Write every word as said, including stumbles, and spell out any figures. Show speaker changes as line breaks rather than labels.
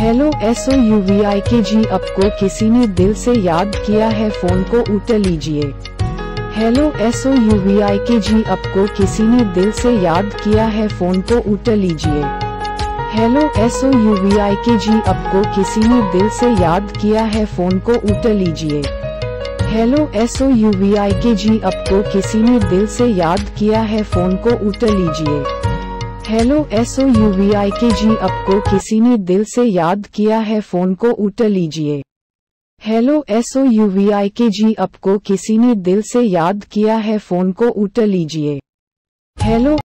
Hello S O U V I K ji, आपको किसी ने दिल से याद किया है, फोन को उठा लीजिए। Hello S O U V I K ji, आपको किसी ने दिल से याद किया है, फोन को उठा लीजिए। Hello S O U V I K ji, आपको किसी ने दिल से याद किया है, फोन को उठा लीजिए। Hello S O U V I K ji, आपको किसी ने दिल से याद किया है, फोन को उठा लीजिए। Hello S O U V I K ji, आपको किसी ने दिल से याद किया है, फोन को उठा लीजिए। Hello S O U V I K ji, आपको किसी ने दिल से याद किया है, फोन को उठा लीजिए। हेलो